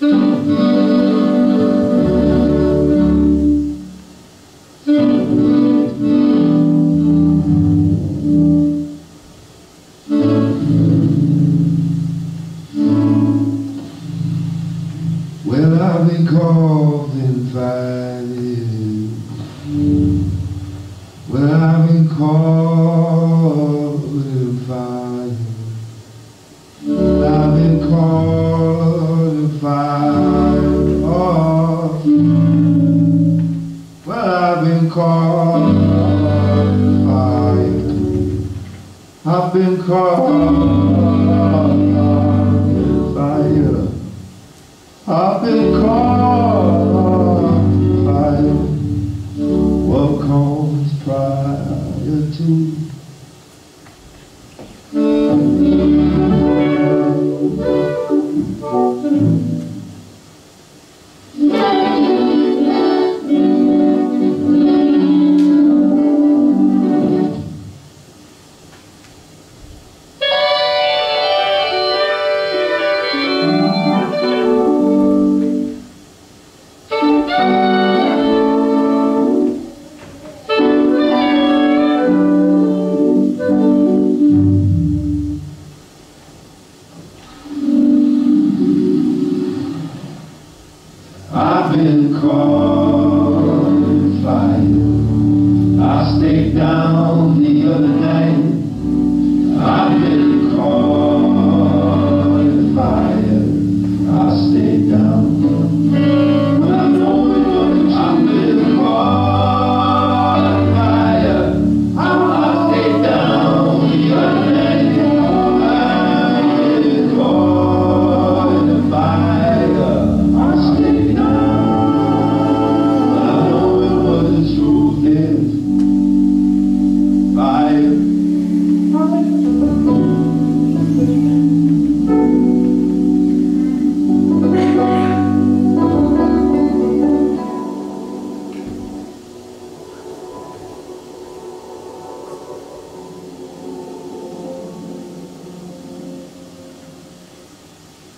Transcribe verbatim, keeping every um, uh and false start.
Well, I've been called and invited. Well, I've been called and invited. I've been called and fired. Oh, well, I've been called and fired. I've been called.